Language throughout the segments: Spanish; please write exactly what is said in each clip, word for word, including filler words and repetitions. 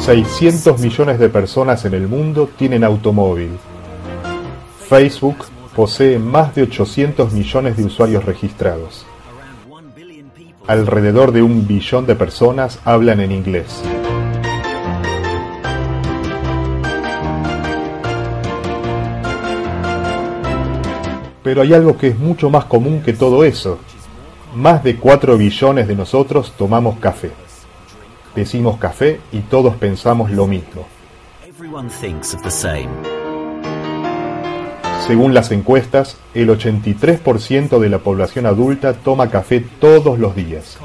seiscientos millones de personas en el mundo tienen automóvil. Facebook posee más de ochocientos millones de usuarios registrados. Alrededor de un billón de personas hablan en inglés. Pero hay algo que es mucho más común que todo eso. Más de cuatro billones de nosotros tomamos café. Decimos café y todos pensamos lo mismo. Según las encuestas, el ochenta y tres por ciento de la población adulta toma café todos los días.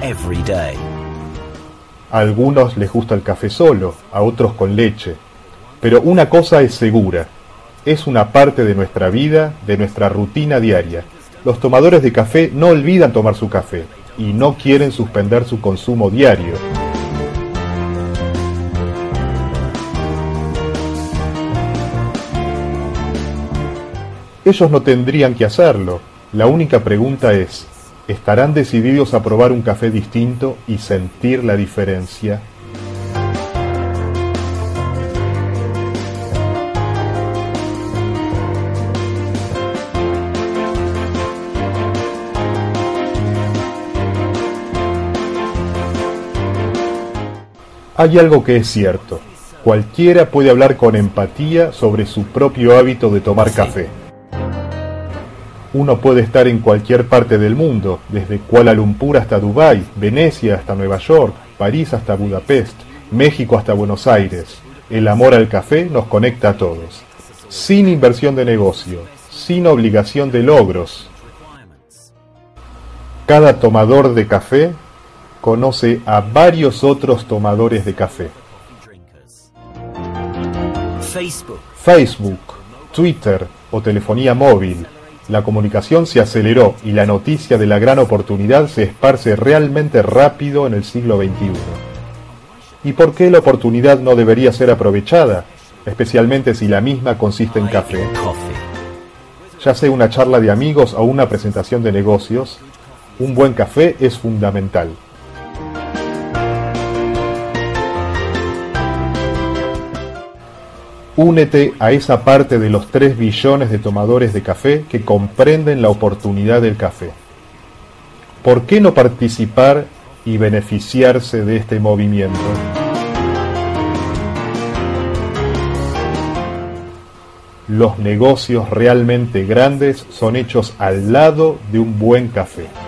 A algunos les gusta el café solo, a otros con leche. Pero una cosa es segura, es una parte de nuestra vida, de nuestra rutina diaria. Los tomadores de café no olvidan tomar su café y no quieren suspender su consumo diario. Ellos no tendrían que hacerlo. La única pregunta es, ¿estarán decididos a probar un café distinto y sentir la diferencia? Hay algo que es cierto. Cualquiera puede hablar con empatía sobre su propio hábito de tomar café. Uno puede estar en cualquier parte del mundo, desde Kuala Lumpur hasta Dubái, Venecia hasta Nueva York, París hasta Budapest, México hasta Buenos Aires. El amor al café nos conecta a todos. Sin inversión de negocio, sin obligación de logros. Cada tomador de café conoce a varios otros tomadores de café. Facebook, Twitter o telefonía móvil. La comunicación se aceleró y la noticia de la gran oportunidad se esparce realmente rápido en el siglo veintiuno. ¿Y por qué la oportunidad no debería ser aprovechada, especialmente si la misma consiste en café? Ya sea una charla de amigos o una presentación de negocios, un buen café es fundamental. Únete a esa parte de los tres billones de tomadores de café que comprenden la oportunidad del café. ¿Por qué no participar y beneficiarse de este movimiento? Los negocios realmente grandes son hechos al lado de un buen café.